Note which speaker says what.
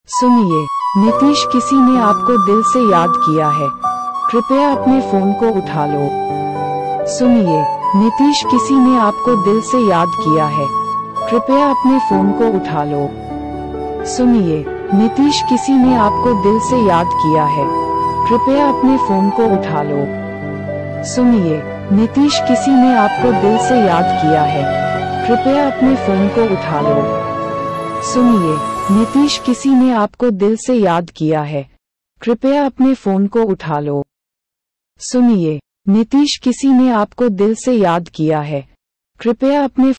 Speaker 1: सुनिए, नीतीश किसी ने आपको दिल से याद किया है, कृपया अपने फोन को उठा लो। सुनिए, नीतीश किसी ने आपको दिल से याद किया है, कृपया अपने फोन को उठा लो। सुनिए, नीतीश किसी ने आपको दिल से याद किया है, कृपया अपने फोन को उठा लो। सुनिए, नीतीश किसी ने आपको दिल से याद किया है, कृपया अपने फोन को उठा लो। सुनिए, नीतीश किसी ने आपको दिल से याद किया है, कृपया अपने फोन को उठा लो। सुनिए, नीतीश किसी ने आपको दिल से याद किया है, कृपया अपने